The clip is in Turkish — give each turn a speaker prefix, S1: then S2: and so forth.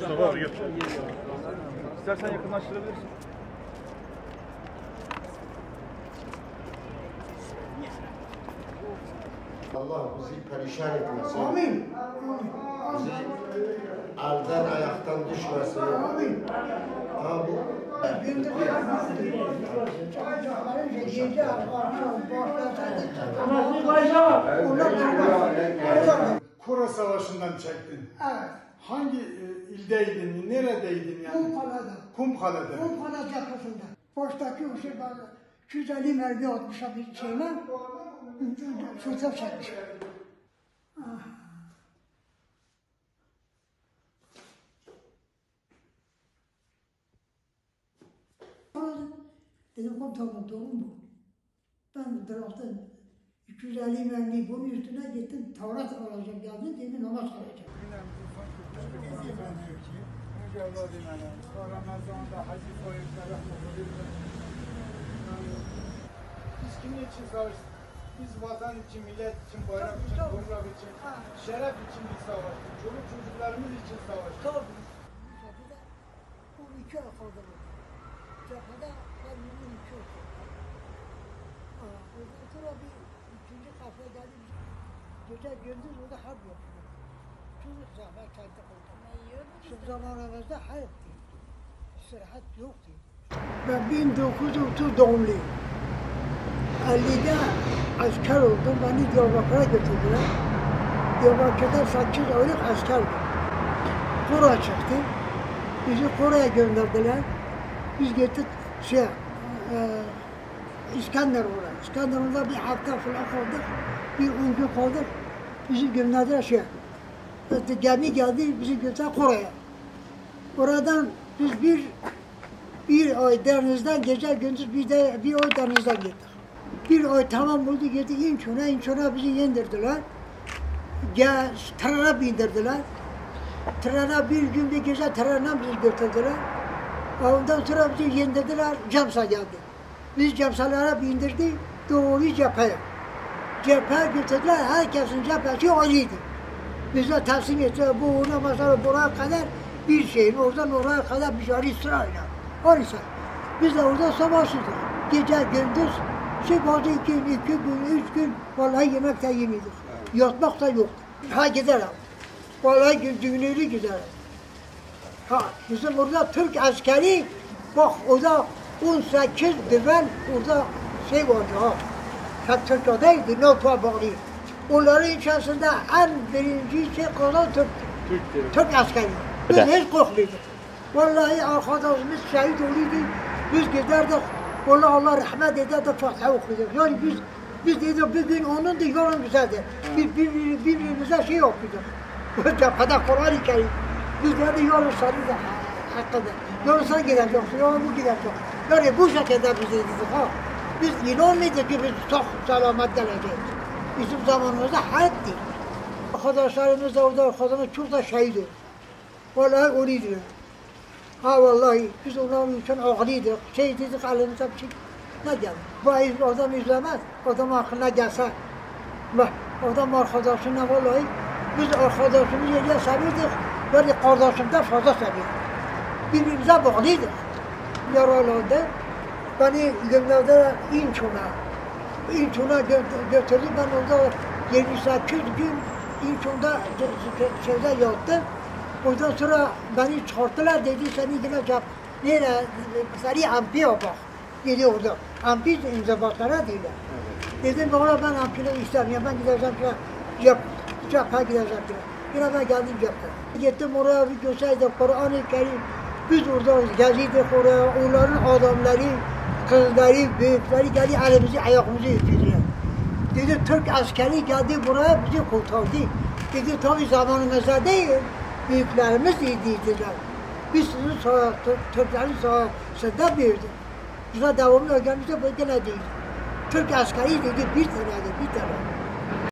S1: Mustafa abi gel. İstersen yakınlaştırabilirsin.
S2: Allah bizi perişan etmesin.
S3: Amin.
S2: Bizi elden ayaktan düşmesin.
S3: Amin.
S2: Ha bu.
S4: Kura Savaşı'ndan çektin.
S3: Evet.
S4: Hangi ildeydin, neredeydin yani?
S3: Kumkale'de.
S4: Kumkale'de.
S3: Kumkale cephesinde. Baştaki o şey ben 250 mermi atmışa bir şeyle fırsat çekmiş. Dedim komutanım doğru mu? Ben bıraktım. 250 mermi bunun üstüne gittim. Tavrat alacak geldim. Dedim namaz kılacağım.
S4: Biz kimin için savaştık? Biz vatan için, millet için, bayrak için, toprak için, şeref için biz savaştık. Çoluk çocuklarımız için savaştık.
S3: Tabii. Bu iki akılda bu. Cephede kalbinin iki akılda. Ondan sonra bir ikinci kafaya geldi. Gece gündüz orada harp yapıyor. Çocuk zahmet kendi koydu. Şu zamanımızda hayat değil. Sırahat yoktu. Ben 1930 doğumluyum. 50'de asker oldum. Beni Diyarbakır'a götürdüler. Diyarbakır'da 8 aylık askerdim. Kura çıktı. Bizi Koray'a gönderdiler. Biz gittik İskenderun'a. İskenderun'da bir hafta falan kaldık. Bir 10 gün kaldık. Bizi gönderdiler gemi geldi, bizi götürdü Koray'a. Oradan biz bir ay denizden gece gündüz bir ay denizden gittik. Bir ay tamam oldu gittik İnçon'a bizi indirdiler. Trene bindirdiler. Trene bir gün bir gece trene bizi götürdüler. Ondan sonra bizi indirdiler, Cams'a geldi. Biz Cams'lara bindirdik, doğru cepheye. Cepheye götürdüler, herkesin cephesi ayrıydı. Bize teslim ettiler, bu ona mesela buraya kadar bir şeyin, oradan oraya kadar bir şey sırayla. Öyleyse, biz de orada savaştık. Gece gündüz, bazı 2 gün, 3 gün, vallahi yemek de yemiyorduk. Yatmak da yok. Ha giderim. Vallahi günlüğünü giderim. Ha, bizim orada Türk askeri, bak orada 18 düven orada vardı ha. Hep Türkiye'deydi, notla bağlı. Onların içerisinde en birinci kalan Türk askeri. Biz hiç korkmuyorduk. Vallahi arkadaşımız şehit oluydu. Biz giderdik, vallahi Allah rahmet ederdi, Fatiha okuyorduk. Yani biz dedik bir gün onun da yolun güzeldi. Biz birbirimize yapıyorduk. Cephede Kur'an-ı Kerim. Biz dedi yolun sarıydı hakkında. Yolun sarı gideceksin, yolun bu gideceksin. Yani bu şekilde biz dedik ha. Biz inanmıyorduk ki biz çok selamet geleceğiz. Bizim zamanımızda hayat değil. Arkadaşlarımız da orada çok da şehit oldu. Vallahi öyleydi. Ha vallahi biz onların için ağlıydık. Dedik elimizde bir şey ne geldi. Bu adam izlemez. Adam aklına gelse. Adam arkadaşına vallahi biz arkadaşımızı yerine sevirdik. Böyle kardeşimden fazla sevirdik. Birbirimize bağlıydık. Yaralandı. Beni gönderdiler İnçon'a götürdü. Ben orada 28 gün İnçon'da yattım. Ondan sonra beni çıkarttılar dedi seni yine seni ampiye bak. Dedi orada. Ampi inzibatlara değiller. Dedim bana ben ampiyle istemiyorum. Ben gideceğim cepheye gideceğim. Yine ben geldim cepheye. Gittim oraya bir gösterdim Kur'an-ı Kerim. Biz orada geziydik oraya. Onların adamları, kızları, büyükleri geldi elimizi ayağımızı öpüyorlar. Dedi Türk askeri geldi buraya bizi kurtardı. Dedi tabi zamanımızda değil, büyüklerimiz dediler. Biz sizin Türklerin sayesinde büyüdük. Bize devamlı öğrenmişler bu gene değil. Türk askeri dedi bir tane.